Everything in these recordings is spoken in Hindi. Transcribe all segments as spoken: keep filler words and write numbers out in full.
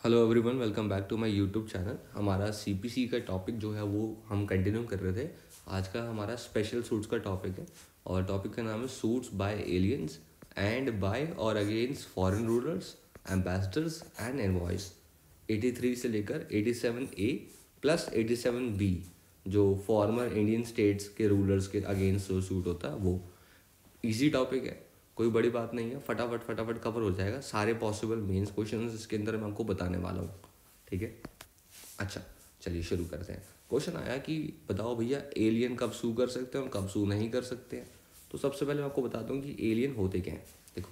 Hello everyone, welcome back to my YouTube channel. हमारा सीपीसी का टॉपिक जो है वो हम कंटिन्यू कर रहे थे। आज का हमारा स्पेशल सूट्स का टॉपिक है और टॉपिक का नाम है suits by aliens and by or against foreign rulers, ambassadors and envoys. तिरासी से लेकर सत्तासी ए प्लस सत्तासी बी जो फॉर्मर इंडियन स्टेट्स के रूलर्स के अगेंस्ट जो सूट होता है वो इजी टॉपिक है, कोई बड़ी बात नहीं है। फटाफट फटाफट कवर हो जाएगा। सारे पॉसिबल मेंस क्वेश्चंस इसके अंदर मैं आपको बताने वाला हूँ, ठीक है। अच्छा, चलिए शुरू करते हैं। क्वेश्चन आया कि बताओ भैया एलियन कब सू कर सकते हैं और कब सू नहीं कर सकते हैं। तो सबसे पहले मैं आपको बता दूं कि एलियन होते क्या हैं। देखो,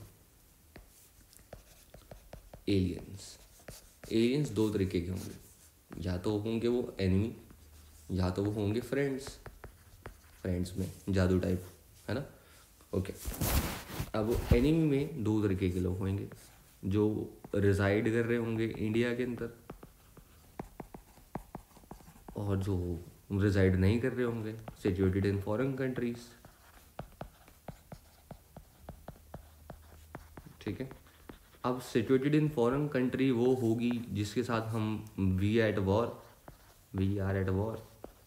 एलियंस एलियंस दो तरीके के होंगे। या तो होंगे वो एनिमी, या तो वो होंगे फ्रेंड्स। फ्रेंड्स में जादू टाइप, है ना। ओके, अब एनिमी में दो तरीके के लोग होंगे, जो रिजाइड कर रहे होंगे इंडिया के अंदर और जो रिजाइड नहीं कर रहे होंगे, सिचुएटेड इन फॉरेन कंट्रीज, ठीक है। अब सिचुएटेड इन फॉरेन कंट्री वो होगी जिसके साथ हम we at war we are at war,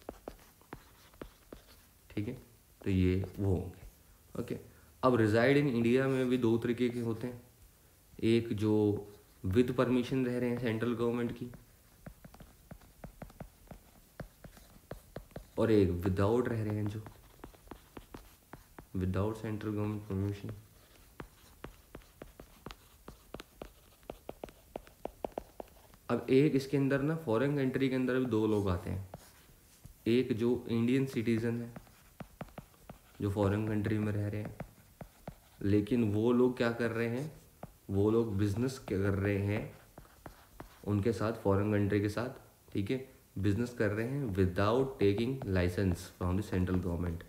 ठीक है। तो ये वो होंगे। ओके, अब रिजाइड इन इंडिया में भी दो तरीके के होते हैं। एक जो विद परमिशन रह रहे हैं सेंट्रल गवर्नमेंट की, और एक विदाउट रह रहे हैं जो विदाउट सेंट्रल गवर्नमेंट परमिशन। अब एक इसके अंदर ना फॉरेन कंट्री के अंदर भी दो लोग आते हैं। एक जो इंडियन सिटीजन है जो फॉरेन कंट्री में रह रहे हैं, लेकिन वो लोग क्या कर रहे हैं, वो लोग बिजनेस क्या कर रहे हैं उनके साथ, फॉरेन कंट्री के साथ, ठीक है, बिजनेस कर रहे हैं without taking licence from the central government,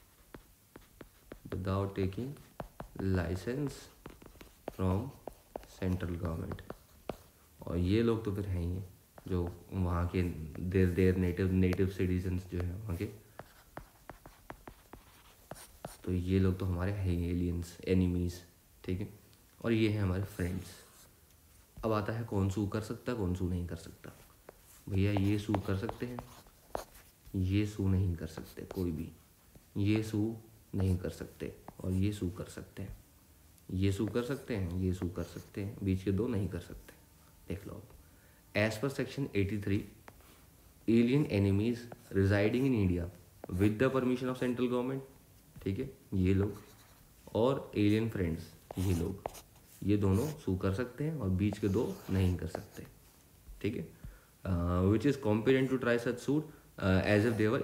without taking licence from central government. और ये लोग तो फिर हैं ही जो वहाँ के there there native native citizens जो हैं वहाँ के। तो ये लोग तो हमारे हैं एलियंस, एनिमीज़, ठीक है। और ये हैं हमारे फ्रेंड्स। अब आता है कौन सू कर सकता है, कौन सू नहीं कर सकता। भैया ये सू कर सकते हैं, ये सू नहीं कर सकते कोई भी। ये सू नहीं कर सकते और ये सू कर सकते हैं। ये सू कर सकते हैं, ये सू कर सकते हैं, बीच के दो नहीं कर सकते। देख लो, एज पर सेक्शन तिरासी, alien enemies residing in India with the permission of central government, ठीक है, ये लोग, और एलियन फ्रेंड्स, ये लोग, ये दोनों सू कर सकते हैं और बीच के दो नहीं कर सकते, ठीक है। Which is competent to try such suit as if they were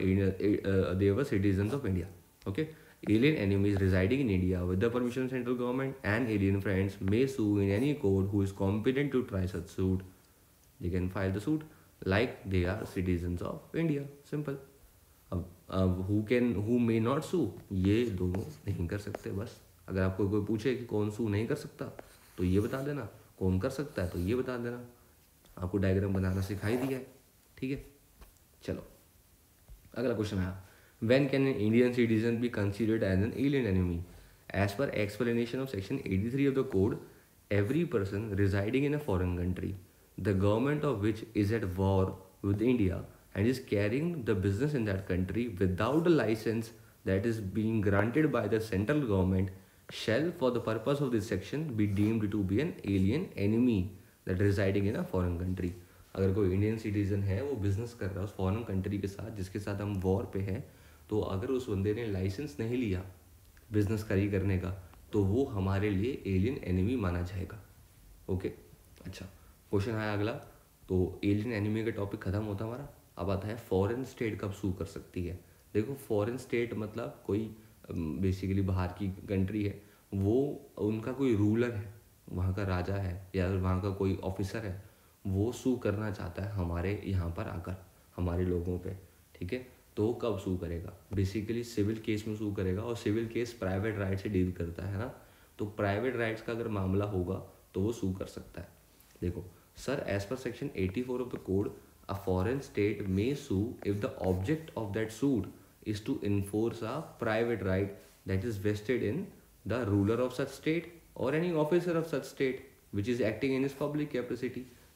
they were citizens of India. Okay, alien enemies residing in India with the permission of central government and alien friends may sue in any court who is competent to try such suit. They can file the suit like they are citizens of India. Simple. अब अब who can who may not sue, ये दोनों नहीं कर सकते। बस अगर आपको कोई पूछे कि कौन सू नहीं कर सकता तो ये बता देना, कौन कर सकता है तो ये बता देना। आपको डायग्राम बनाना सिखाई दिया है, ठीक है। चलो अगला क्वेश्चन आया, when can an Indian citizen be considered as an alien enemy? As per explanation of section eighty-three of the code, every person residing in a foreign country, the government of which is at war with India and is carrying the business in that country without a license that is being granted by the central government, shall for the purpose of this section be deemed to be an alien enemy that residing in a foreign country. अगर कोई इंडियन सिटीजन है वो बिजनेस कर रहा है उस फॉरेन कंट्री के साथ जिसके साथ हम वॉर पे हैं, तो अगर उस बंदे ने लाइसेंस नहीं लिया बिजनेस करी करने का तो वो हमारे लिए एलियन एनिमी माना जाएगा। ओके, अच्छा क्वेश्चन आया अगला। तो एलियन एनिमी का टॉपिक खत्म होता हमारा। अब आता है फॉरेन स्टेट कब सू कर सकती है। देखो, फॉरेन स्टेट मतलब कोई बेसिकली बाहर की कंट्री है, वो उनका कोई रूलर है, वहाँ का राजा है या वहाँ का कोई ऑफिसर है, वो सू करना चाहता है हमारे यहाँ पर आकर हमारे लोगों पे, ठीक है। तो कब सू करेगा, बेसिकली सिविल केस में सू करेगा। और सिविल केस प्राइवेट राइट से डील करता है ना, तो प्राइवेट राइट्स का अगर मामला होगा तो वो सू कर सकता है। देखो sir, as per section eighty-four of the code, a foreign state may sue if the object of that suit is to enforce a private right that is vested in the ruler of such state or any officer of such state which is acting in is public capacity.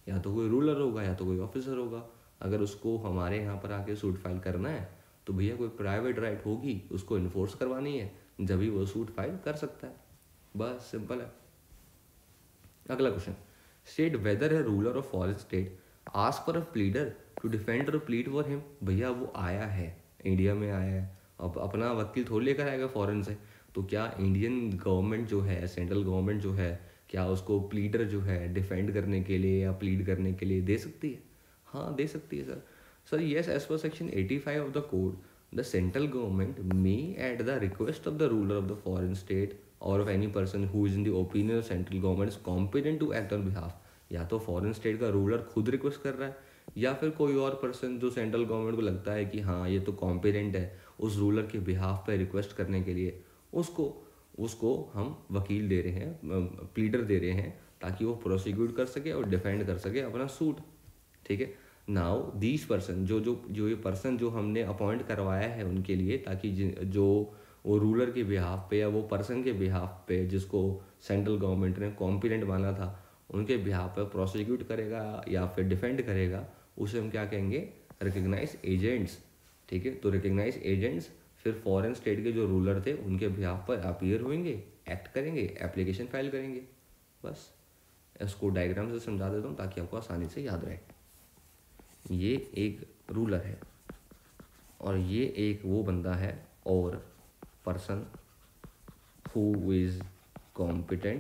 या तो कोई रूलर होगा या तो कोई ऑफिसर होगा। अगर उसको हमारे यहाँ पर आके सूट फाइल करना है तो भैया कोई प्राइवेट राइट होगी, उसको इन्फोर्स करवानी है, जब भी वो सूट फाइल कर सकता है। बस सिंपल है। अगला क्वेश्चन, स्टेट वेदर है ruler of foreign state ask for a pleader to defend or plead for him. भैया वो आया है, इंडिया में आया है, अब अपना वकील थोड़ी लेकर आएगा फॉरेन से, तो क्या इंडियन गवर्नमेंट जो है, सेंट्रल गवर्नमेंट जो है, क्या उसको प्लीडर जो है डिफेंड करने के लिए या प्लीड करने के लिए दे सकती है? हाँ दे सकती है sir. Sir yes, as per section eighty five of the code the central government may at the request of the ruler of the foreign state or of any person who is in the opinion of central government is competent to act on behalf. या तो फॉरेन स्टेट का रूलर खुद रिक्वेस्ट कर रहा है या फिर कोई और पर्सन जो सेंट्रल गवर्नमेंट को लगता है कि हाँ ये तो कॉम्पिटेंट है उस रूलर के बिहाफ पे रिक्वेस्ट करने के लिए, उसको उसको हम वकील दे रहे हैं, प्लीडर दे रहे हैं, ताकि वो प्रोसिक्यूट कर सके और डिफेंड कर सके अपना सूट। ठीक है, नाउ दीज पर्सन जो जो जो ये पर्सन जो हमने अपॉइंट करवाया है उनके लिए, ताकि जो वो रूलर के बिहाफ पे या वो पर्सन के बिहाफ पे जिसको सेंट्रल गवर्नमेंट ने कॉम्पिटेंट माना था उनके बिहाफ पे प्रोसिक्यूट करेगा या फिर डिफेंड करेगा, उसे हम क्या कहेंगे? Recognise agents. ठीक है, तो रिकग्नाइज एजेंट्स फिर फॉरेन स्टेट के जो रूलर थे उनके बिहाफ पर अपीयर होंगे, एक्ट करेंगे, एप्लीकेशन फाइल करेंगे। बस इसको डायग्राम से समझा देता हूँ ताकि आपको आसानी से याद रहे। ये एक रूलर है और ये एक वो बंदा है और person who is competent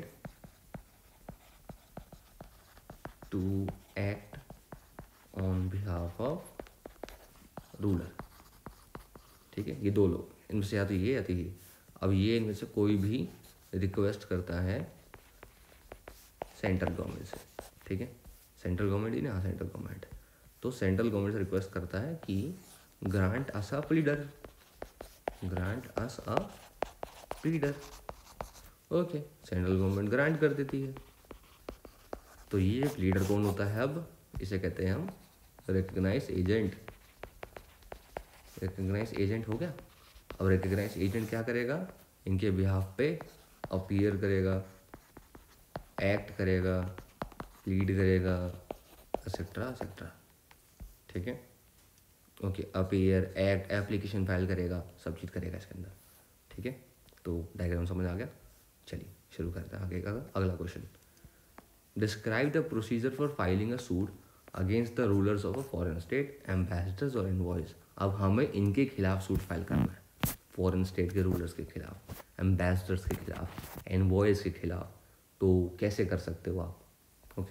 to act on behalf of ruler. ठीक है, ये दो लोग, इनमें से या तो ये या तो ये। अब ये इनमें से कोई भी रिक्वेस्ट करता है सेंट्रल गवर्नमेंट से, ठीक है, सेंट्रल गवर्नमेंट ही ना, हाँ सेंट्रल गवर्नमेंट, तो सेंट्रल गवर्नमेंट से रिक्वेस्ट करता है कि grant us a pleader, grant us a pleader. Okay, central government grant कर देती है। तो ये प्लीडर कौन होता है? अब इसे कहते हैं हम रिकग्नाइज एजेंट। रिकग्नाइज एजेंट हो गया। अब रिकग्नाइज एजेंट क्या करेगा? इनके बिहाफ पे अपीयर करेगा, एक्ट करेगा, प्लीड करेगा, एक्सेट्रा एक्सेट्रा। ठीक है, okay, appear, act, application file करेगा, सब चीज़ करेगा इसके अंदर। ठीक है, तो डायग्राम समझ आ गया। चलिए शुरू करते हैं आगे का अगला क्वेश्चन। Describe the procedure for filing a suit against the rulers of a foreign state, ambassadors और एनवॉयज। अब हमें इनके खिलाफ सूट फाइल करना है, फॉरेन स्टेट के रूलर्स के खिलाफ, एम्बेसडर्स के खिलाफ, एनवॉयज के खिलाफ। तो कैसे कर सकते हो आप? Okay,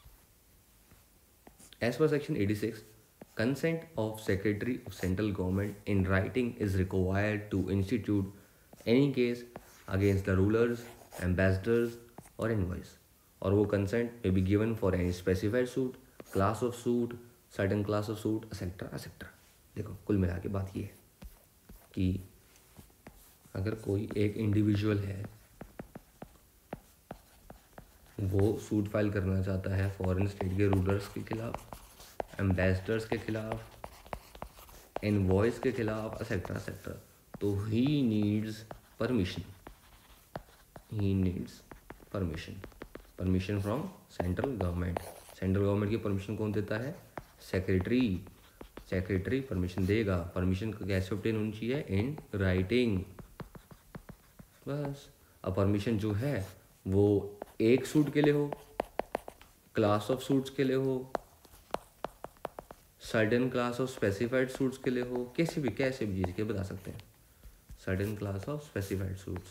as per section eighty six, consent of secretary of central government in writing is required to institute any case against the rulers, ambassadors or envoys, और वो consent may be given for any specified suit, class of suit, certain class of suit, etc etc। देखो कुल मिला के बात ये है कि अगर कोई एक इंडिविजुअल है वो सूट फाइल करना चाहता है फॉरेन स्टेट के रूलर्स के खिलाफ, एम्बेसडर्स के खिलाफ, एनवॉइस के खिलाफ, एक्सेट्रा एक्सेट्रा, तो he needs permission, he needs permission, permission from central government. Central government की परमिशन कौन देता है? सेक्रेटरी। सेक्रेटरी परमिशन देगा। परमिशन कैसे ऑब्टेन होनी चाहिए? In writing. बस, अब परमिशन जो है वो एक सूट के लिए हो, क्लास ऑफ सूट्स के लिए हो, certain class of specified suits के लिए हो, कैसे भी कैसे भी चीज़ के बता सकते हैं। Certain class of specified suits.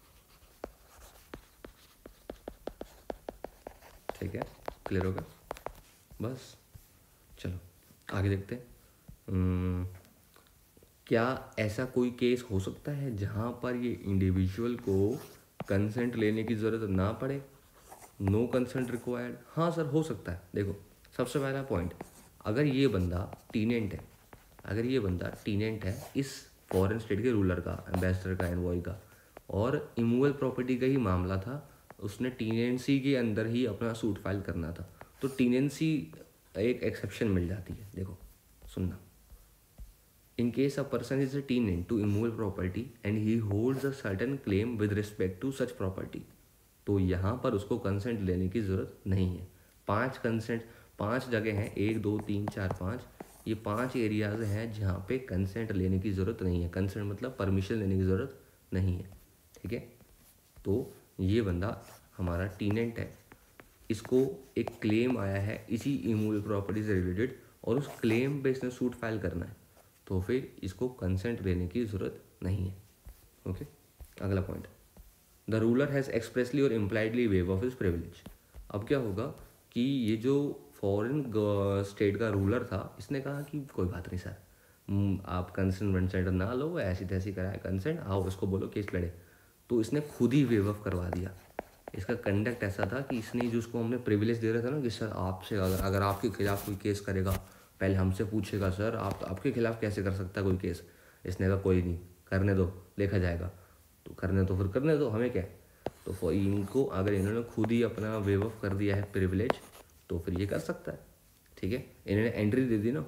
ठीक है, क्लियर होगा? बस चलो आगे देखते हैं। hmm, क्या ऐसा कोई केस हो सकता है जहाँ पर ये इंडिविजुअल को कंसेंट लेने की ज़रूरत ना पड़े? No consent required. हाँ सर हो सकता है। देखो सबसे पहला पॉइंट, अगर ये बंदा टीनेंट है, अगर ये बंदा टीनेंट है इस फॉरेन स्टेट के रूलर का, एम्बेसडर का, एनवॉय का, और इमूवल प्रॉपर्टी का ही मामला था, उसने टीनेंसी के अंदर ही अपना सूट फाइल करना था, तो टीनेंसी एक एक्सेप्शन मिल जाती है। देखो सुनना, in case a person is a tenant to immovable property and he holds a certain claim with respect to such property, तो यहाँ पर उसको कंसेंट लेने की ज़रूरत नहीं है। पांच कंसेंट पांच जगह हैं, एक दो तीन चार पाँच, ये पांच एरियाज हैं जहाँ पे कंसेंट लेने की ज़रूरत नहीं है। कंसेंट मतलब परमिशन लेने की ज़रूरत नहीं है, ठीक है। तो ये बंदा हमारा टीनेंट है, इसको एक क्लेम आया है इसी इमूवेबल प्रॉपर्टी से रिलेटेड और उस क्लेम पे इसने सूट फाइल करना है, तो फिर इसको कंसेंट लेने की ज़रूरत नहीं है। ओके, अगला point, the ruler has expressly or impliedly waive of his privilege. अब क्या होगा कि ये जो फॉरेन स्टेट का रूलर था, इसने कहा कि कोई बात नहीं सर, आप कंसेंट वंसेंट ना लो, ऐसी तैसी कराए कंसेंट, आओ इसको बोलो केस लड़े। तो इसने खुद ही वेव ऑफ करवा दिया। इसका कंडक्ट ऐसा था कि इसने जो उसको हमने प्रिविलेज दे रहा था ना कि सर आपसे अगर अगर आपके खिलाफ कोई केस करेगा पहले हमसे पूछेगा, सर आप आपके खिलाफ कैसे कर सकता है कोई केस। इसने कहा कोई नहीं, करने दो, देखा जाएगा। तो करने तो फिर करने दो, हमें क्या है। तो इनको अगर इन्होंने खुद ही अपना वेव ऑफ कर दिया है प्रिविलेज, तो फिर ये कर सकता है, ठीक है। इन्होंने एंट्री दे दी ना।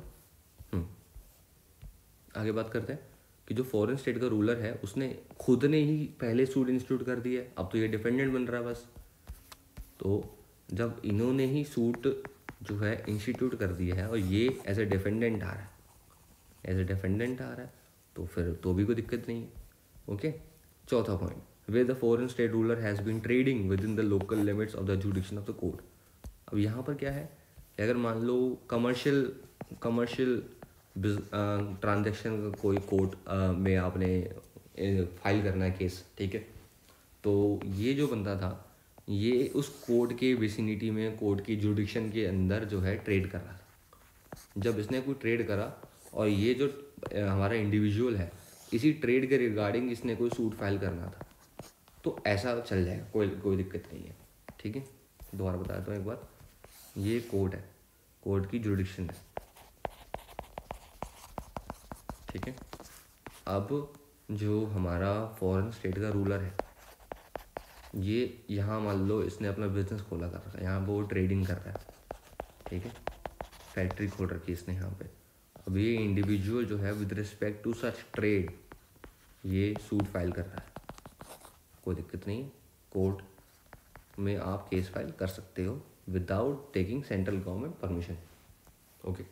आगे बात करते हैं कि जो फॉरेन स्टेट का रूलर है उसने खुद ने ही पहले सूट इंस्टीट्यूट कर दिया है, अब तो ये डिफेंडेंट बन रहा है बस। तो जब इन्होंने ही सूट जो है इंस्टीट्यूट कर दिया है और ये एज ए डिफेंडेंट आ रहा है, एज ए डिफेंडेंट आ रहा है, तो फिर तो भी कोई दिक्कत नहीं है। ओके, चौथा point, way the foreign state ruler has been trading within the local limits of the jurisdiction of the court. अब यहाँ पर क्या है, अगर मान लो कमर्शियल कमर्शियल ट्रांजैक्शन का कोई कोर्ट में आपने फाइल करना है केस, ठीक है। तो ये जो बंदा था ये उस कोर्ट के विसिनिटी में, कोर्ट की जुडिक्शन के अंदर जो है ट्रेड कर रहा था। जब इसने कोई ट्रेड करा और ये जो हमारा इंडिविजुअल है, इसी ट्रेड के रिगार्डिंग इसने कोई सूट फाइल करना था, तो ऐसा चल जाएगा, कोई कोई दिक्कत नहीं है, ठीक है। दोबारा बता देता हूँ एक बार, ये कोर्ट है, कोर्ट की जुडिक्शन है, ठीक है। अब जो हमारा फॉरेन स्टेट का रूलर है, ये यहाँ मान लो इसने अपना बिजनेस खोला कर रखा है, यहाँ वो ट्रेडिंग कर रहा है, ठीक है, फैक्ट्री खोल रखी है इसने यहाँ पे। अब ये इंडिविजुअल जो है with respect to such trade ये सूट फाइल कर रहा है, कोई दिक्कत नहीं, कोर्ट में आप केस फाइल कर सकते हो without taking central government permission. Okay,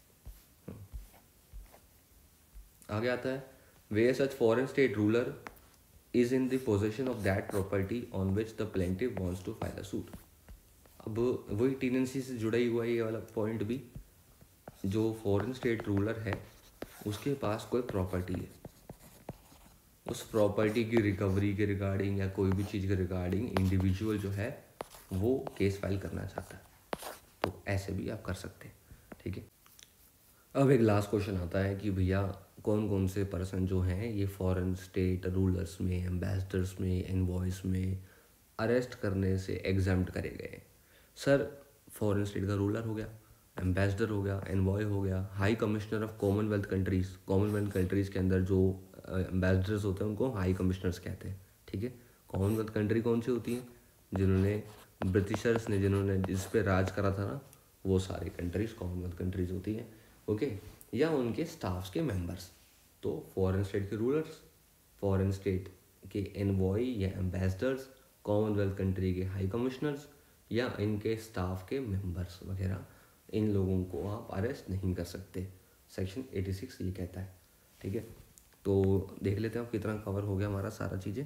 आगे आता है, way such foreign state ruler is in the possession of that property on which the plaintiff wants to file a suit। अब वही टीनेंसी से जुड़ा ही हुआ ये वाला पॉइंट भी, जो फॉरेन स्टेट रूलर है उसके पास कोई प्रॉपर्टी है, उस प्रॉपर्टी की रिकवरी के रिगार्डिंग या कोई भी चीज़ के रिगार्डिंग इंडिविजुअल जो है वो केस फाइल करना चाहता है, तो ऐसे भी आप कर सकते हैं, ठीक है। अब एक लास्ट क्वेश्चन आता है कि भैया कौन कौन से पर्सन जो हैं ये फॉरेन स्टेट रूलर्स में, एम्बेसडर्स में, एनवॉयस में अरेस्ट करने से एग्जाम्प्ट करे गए। सर फॉरेन स्टेट का रूलर हो गया, एम्बेसडर हो गया, एनवॉय हो गया, high commissioner of Commonwealth countries, Commonwealth countries के अंदर जो एम्बेसडर्स होते हैं उनको हाई कमिश्नर्स कहते हैं, ठीक है। कॉमनवेल्थ कंट्री कौन सी होती है, जिन्होंने ब्रिटिशर्स ने जिन्होंने जिस पे राज करा था ना, वो सारी कंट्रीज़ कॉमनवेल्थ कंट्रीज़ होती हैं, ओके, या उनके स्टाफ्स के मेंबर्स। तो फॉरेन स्टेट के रूलर्स, फॉरेन स्टेट के एनवॉय या एम्बेसडर्स, कॉमनवेल्थ कंट्री के हाई कमिश्नर्स या इनके स्टाफ के मेंबर्स वगैरह, इन लोगों को आप अरेस्ट नहीं कर सकते, सेक्शन छियासी ये कहता है, ठीक है। तो देख लेते हैं आप कितना कवर हो गया हमारा सारा चीज़ें।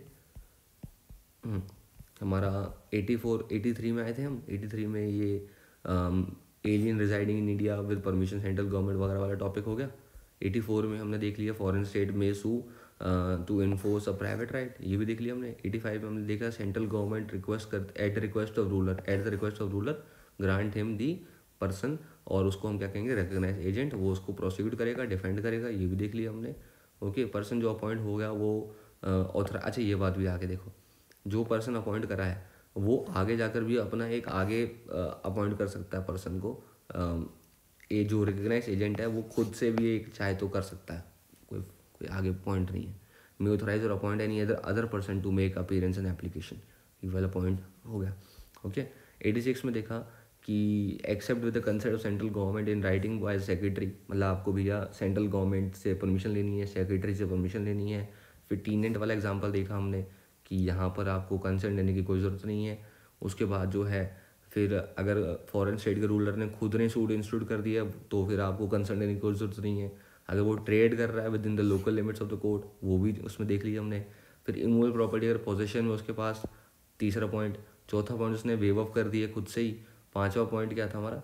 हमारा चौरासी तिरासी में आए थे हम, तिरासी में ये alien residing in India with permission central government वगैरह वाला टॉपिक हो गया। चौरासी में हमने देख लिया फॉरेन स्टेट में sue to enforce a private right, ये भी देख लिया हमने। पचासी में हमने देखा सेंट्रल गवर्नमेंट रिक्वेस्ट कर at the request of ruler at the request of ruler grant him the person, और उसको हम क्या कहेंगे, रिकग्नाइज एजेंट, वो उसको प्रोसिक्यूट करेगा, डिफेंड करेगा, ये भी देख लिया हमने। ओके, पर्सन जो अपॉइंट हो गया वो ऑथर, अच्छा ये बात भी आगे देखो, जो पर्सन अपॉइंट करा है वो आगे जाकर भी अपना एक आगे अपॉइंट कर सकता है पर्सन को। ये जो रिकग्नाइज एजेंट है वो खुद से भी एक चाहे तो कर सकता है, कोई कोई आगे पॉइंट नहीं है। May authorise or appoint any other other person to make appearance and application, ये वाला पॉइंट हो गया। ओके, छियासी में देखा कि except with the consent of central government in writing by secretary, मतलब आपको भैया सेंट्रल गवर्नमेंट से परमिशन लेनी है, सेक्रेटरी से परमिशन लेनी है। फिर टीनेंट वाला एग्जांपल देखा हमने कि यहाँ पर आपको कंसेंट लेने की कोई ज़रूरत नहीं है। उसके बाद जो है फिर अगर फॉरेन स्टेट के रूलर ने खुद ने सूट इंस्टीट्यूट कर दिया तो फिर आपको कंसर्न देने की कोई जरूरत नहीं है। अगर वो ट्रेड कर रहा है within the local limits of the court, वो भी उसमें देख लिया हमने। फिर इमूवेबल प्रॉपर्टी अगर पोजेशन में उसके पास, तीसरा पॉइंट। चौथा पॉइंट उसने वेव ऑफ कर दिया खुद से ही। पांचवा पॉइंट क्या था हमारा,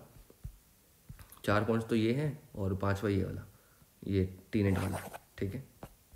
चार पॉइंट्स तो ये हैं और पांचवा ये वाला, ये टीनेट वाला, ठीक है।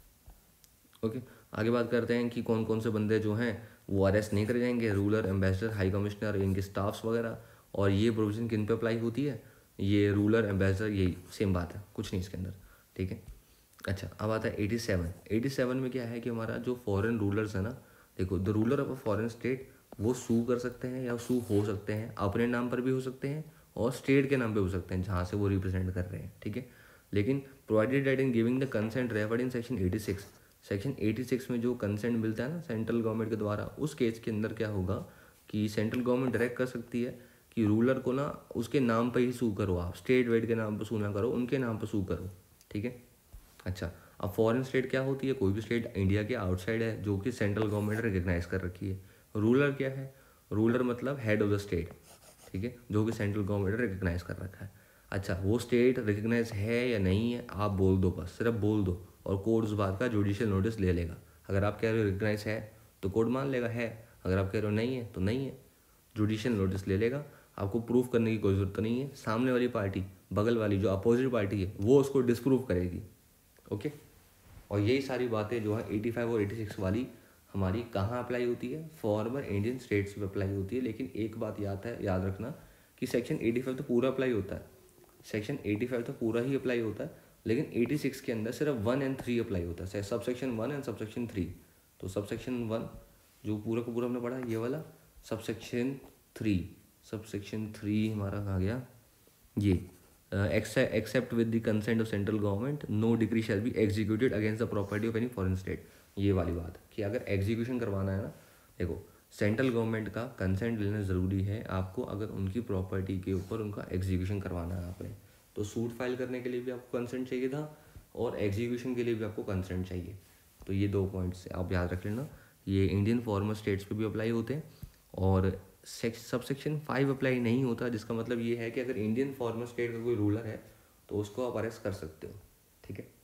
ओके, आगे बात करते हैं कि कौन कौन से बंदे जो हैं वो अरेस्ट नहीं करे जाएंगे, रूलर, एम्बेसडर, हाई कमिश्नर, इनके स्टाफ्स वगैरह। और ये प्रोविजन किन पे अप्लाई होती है, ये रूलर, एम्बेसडर, यही सेम बात है, कुछ नहीं इसके अंदर, ठीक है। अच्छा, अब आता है एटी सेवन। एटी सेवन में क्या है कि हमारा जो फॉरेन रूलर्स है ना, देखो the ruler of a foreign state वो सू कर सकते हैं या सू हो सकते हैं, अपने नाम पर भी हो सकते हैं और स्टेट के नाम पे हो सकते हैं जहाँ से वो रिप्रेजेंट कर रहे हैं, ठीक है। लेकिन provided that in giving the consent referred in section eighty six, section eighty six में जो कंसेंट मिलता है ना सेंट्रल गवर्नमेंट के द्वारा, उस केस के अंदर क्या होगा कि सेंट्रल गवर्नमेंट डायरेक्ट कर सकती है कि रूलर को ना उसके नाम पर ही सू करो, आप स्टेट वेट के नाम पर सू ना करो, उनके नाम पर सू करो, ठीक है। अच्छा, अब फॉरेन स्टेट क्या होती है, कोई भी स्टेट इंडिया के आउटसाइड है जो कि सेंट्रल गवर्नमेंट रिकग्नाइज कर रखी है। रूलर क्या है, रूलर मतलब हेड ऑफ द स्टेट, ठीक है, जो कि सेंट्रल गवर्नमेंट ने रिकग्नाइज कर रखा है। अच्छा, वो स्टेट रिकग्नाइज है या नहीं है आप बोल दो, बस सिर्फ बोल दो और कोर्ट उस बात का जुडिशियल नोटिस ले लेगा। अगर आप कह रहे हो रिकग्नाइज है तो कोर्ट मान लेगा है, अगर आप कह रहे हो नहीं है तो नहीं है, जुडिशियल नोटिस ले लेगा। आपको प्रूफ करने की कोई ज़रूरत नहीं है, सामने वाली पार्टी, बगल वाली जो अपोजिट पार्टी है वो उसको डिसप्रूव करेगी, ओके। और यही सारी बातें जो है पचासी और छियासी वाली हमारी कहाँ अप्लाई होती है, फॉर्मर इंडियन स्टेट्स में अप्लाई होती है। लेकिन एक बात याद है, याद रखना कि सेक्शन पचासी तो पूरा अप्लाई होता है, सेक्शन पचासी तो पूरा ही अप्लाई होता है, लेकिन छियासी के अंदर सिर्फ वन एंड थ्री अप्लाई होता है, sub section one and sub section three. तो सब सेक्शन वन जो पूरा का पूरा हमने पढ़ा ये वाला, sub section three, sub section three हमारा आ गया ये, except with the consent of central government no decree shall be executed against the property of any foreign state. ये वाली बात कि अगर एग्जीक्यूशन करवाना है ना, देखो सेंट्रल गवर्नमेंट का कंसेंट लेना ज़रूरी है आपको, अगर उनकी प्रॉपर्टी के ऊपर उनका एग्जीक्यूशन करवाना है आपने, तो सूट फाइल करने के लिए भी आपको कंसेंट चाहिए था और एग्जीक्यूशन के लिए भी आपको कंसेंट चाहिए। तो ये दो पॉइंट्स आप याद रख लेना, ये इंडियन फॉर्मर स्टेट्स पे भी अप्लाई होते हैं और सब सेक्शन फाइव अप्लाई नहीं होता, जिसका मतलब ये है कि अगर इंडियन फॉर्मर स्टेट का कोई रूलर है तो उसको आप अरेस्ट कर सकते हो, ठीक है।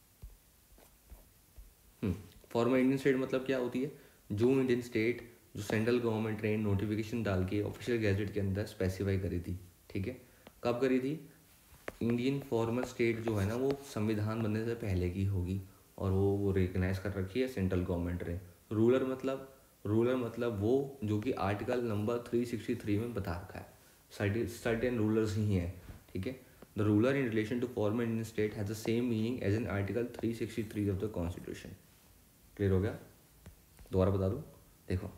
फॉर्मर इंडियन स्टेट मतलब क्या होती है, जो इंडियन स्टेट जो सेंट्रल गवर्नमेंट ने नोटिफिकेशन डाल के ऑफिशियल गैजेट के अंदर स्पेसिफाई करी थी, ठीक है। कब करी थी, इंडियन फॉर्मर स्टेट जो है ना वो संविधान बनने से पहले की होगी और वो वो रिकग्नाइज कर रखी है सेंट्रल गवर्नमेंट ने। रूलर मतलब रूलर मतलब वो जो कि article number three sixty three में बता रखा है, सर्टेन रूलर्स ही हैं, ठीक है। The ruler in relation to former Indian state has the same meaning as an article three sixty three of the constitution. Clear हो गया, दोबारा बता दूँ, देखो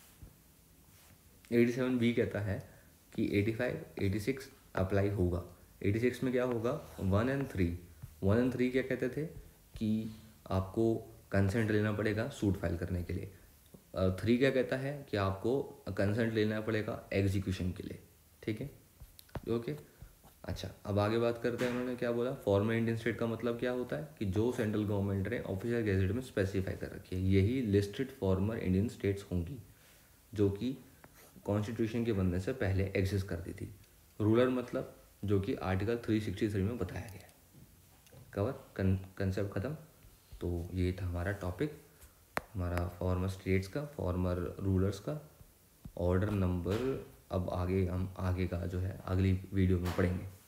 एटी सेवन बी कहता है कि eighty five eighty six apply होगा। एटी सिक्स में क्या होगा, one and three, one and three क्या कहते थे कि आपको कंसेंट लेना पड़ेगा सूट फाइल करने के लिए, थ्री क्या कहता है कि आपको कंसेंट लेना पड़ेगा एग्जीक्यूशन के लिए, ठीक है, ओके। अच्छा, अब आगे बात करते हैं, उन्होंने क्या बोला, फॉर्मर इंडियन स्टेट का मतलब क्या होता है कि जो सेंट्रल गवर्नमेंट ने ऑफिशियल गैजेट में स्पेसिफाई कर रखी है, यही लिस्टेड फॉर्मर इंडियन स्टेट्स होंगी जो कि कॉन्स्टिट्यूशन के बनने से पहले एग्जिस्ट करती थी। रूलर मतलब जो कि आर्टिकल थ्री सिक्सटी थ्री में बताया गया है। कवर, कंसेप्ट ख़त्म। तो ये था हमारा टॉपिक, हमारा फॉर्मर स्टेट्स का, फॉर्मर रूलर्स का, ऑर्डर नंबर। अब आगे हम आगे का जो है अगली वीडियो में पढ़ेंगे।